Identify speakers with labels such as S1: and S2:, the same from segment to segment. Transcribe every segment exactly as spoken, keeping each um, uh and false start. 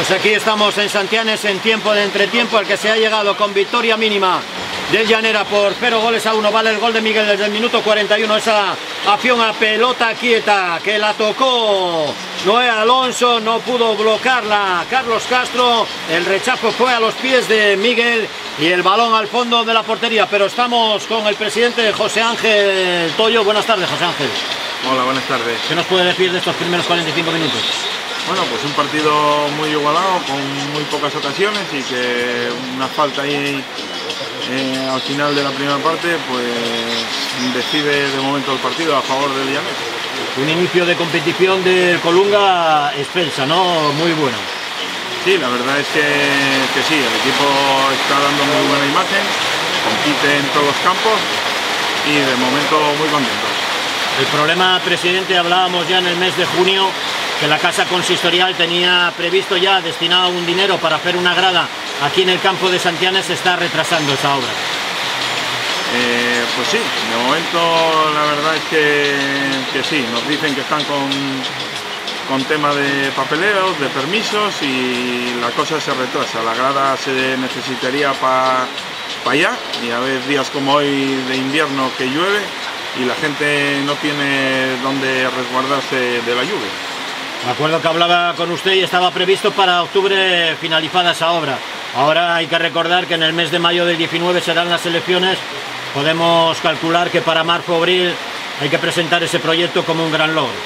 S1: Pues aquí estamos en Santianes en tiempo de entretiempo, al que se ha llegado con victoria mínima del Llanera por cero goles a uno. Vale el gol de Miguel desde el minuto cuarenta y uno. Esa acción a pelota quieta que la tocó Noé Alonso, no pudo bloquearla Carlos Castro. El rechazo fue a los pies de Miguel y el balón al fondo de la portería. Pero estamos con el presidente José Ángel Toyo. Buenas tardes, José Ángel.
S2: Hola, buenas tardes.
S1: ¿Qué nos puede decir de estos primeros cuarenta y cinco minutos?
S2: Bueno, pues un partido muy igualado, con muy pocas ocasiones, y que una falta ahí eh, al final de la primera parte pues decide de momento el partido a favor del Llanera.
S1: Un inicio de competición del Colunga excelsa, ¿no? Muy bueno.
S2: Sí, la verdad es que, que sí, el equipo está dando muy buena imagen, compite en todos los campos y de momento muy contentos.
S1: El problema, presidente, hablábamos ya en el mes de junio que la Casa Consistorial tenía previsto ya, destinado un dinero para hacer una grada aquí en el campo de Santianes. Se está retrasando esa obra.
S2: Eh, pues sí, de momento la verdad es que, que sí, nos dicen que están con, con tema de papeleos, de permisos, y la cosa se retrasa. La grada se necesitaría para pa allá, y a ver días como hoy de invierno que llueve y la gente no tiene dónde resguardarse de la lluvia.
S1: Me acuerdo que hablaba con usted y estaba previsto para octubre finalizada esa obra. Ahora hay que recordar que en el mes de mayo del diecinueve serán las elecciones. Podemos calcular que para marzo o abril hay que presentar ese proyecto como un gran logro.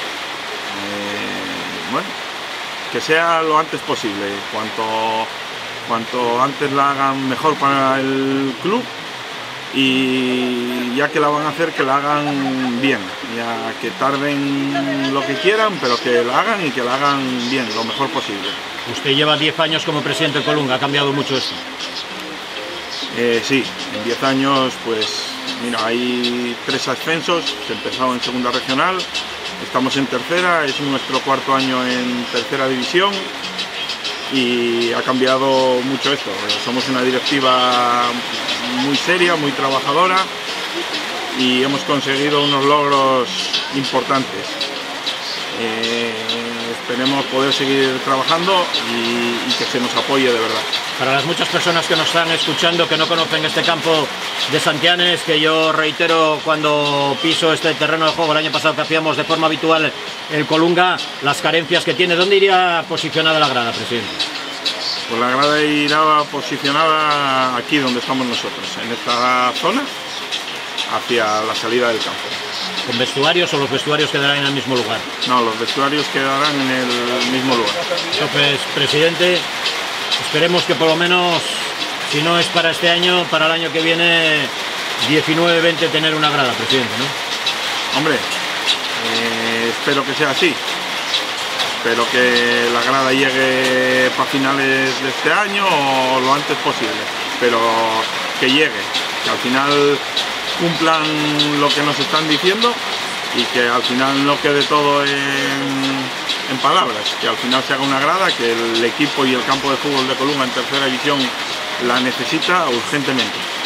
S2: Eh, bueno, que sea lo antes posible. Cuanto, cuanto antes la hagan, mejor para el club. Y ya que la van a hacer, que la hagan bien, ya que tarden lo que quieran, pero que la hagan y que la hagan bien, lo mejor posible.
S1: Usted lleva diez años como presidente de Colunga, ¿ha cambiado mucho esto?
S2: Eh, sí, en diez años, pues mira, hay tres ascensos, se empezó en segunda regional, estamos en tercera, es nuestro cuarto año en tercera división. Y ha cambiado mucho esto. Somos una directiva muy seria, muy trabajadora, y hemos conseguido unos logros importantes. Eh, esperemos poder seguir trabajando y, y que se nos apoye de verdad.
S1: Para las muchas personas que nos están escuchando, que no conocen este campo de Santianes, que yo reitero cuando piso este terreno de juego el año pasado, que hacíamos de forma habitual el Colunga, las carencias que tiene, ¿dónde iría posicionada la grada, presidente?
S2: Pues la grada irá posicionada aquí donde estamos nosotros, en esta zona, hacia la salida del campo.
S1: ¿Con vestuarios o los vestuarios quedarán en el mismo lugar?
S2: No, los vestuarios quedarán en el mismo lugar.
S1: Entonces, presidente, esperemos que por lo menos, si no es para este año, para el año que viene, diecinueve veinte, tener una grada, presidente, ¿no?
S2: Hombre, eh, espero que sea así. Espero que la grada llegue para finales de este año o lo antes posible, pero que llegue, que al final cumplan lo que nos están diciendo y que al final no quede todo en, en palabras, que al final se haga una grada, que el equipo y el campo de fútbol de Colunga en tercera división la necesita urgentemente.